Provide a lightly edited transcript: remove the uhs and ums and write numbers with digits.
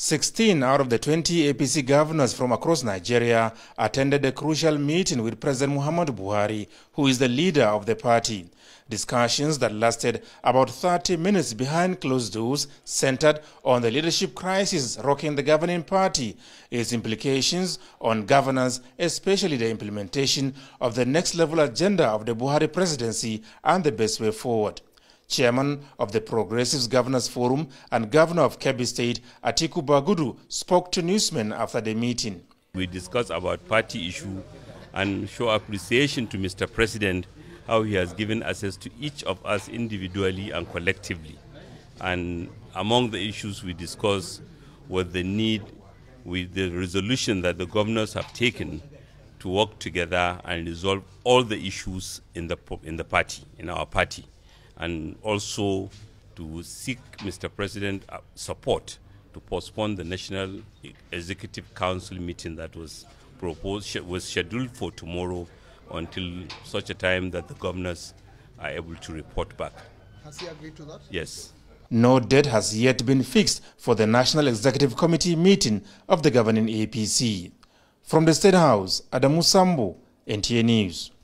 16 out of the 20 APC governors from across Nigeria attended a crucial meeting with President Muhammadu Buhari, who is the leader of the party. Discussions that lasted about 30 minutes behind closed doors centered on the leadership crisis rocking the governing party, its implications on governance, especially the implementation of the next-level agenda of the Buhari presidency and the best way forward. Chairman of the Progressives Governors Forum and Governor of Kebbi State, Atiku Bagudu, spoke to newsmen after the meeting. We discussed about party issue and show appreciation to Mr. President, how he has given access to each of us individually and collectively. And among the issues we discussed was the need with the resolution that the governors have taken to work together and resolve all the issues in our party. And also to seek Mr. President support to postpone the National Executive Council meeting that was scheduled for tomorrow until such a time that the governors are able to report back. Has he agreed to that? Yes. No date has yet been fixed for the National Executive Committee meeting of the governing APC. From the State House, Adamu Sambo, NTA News.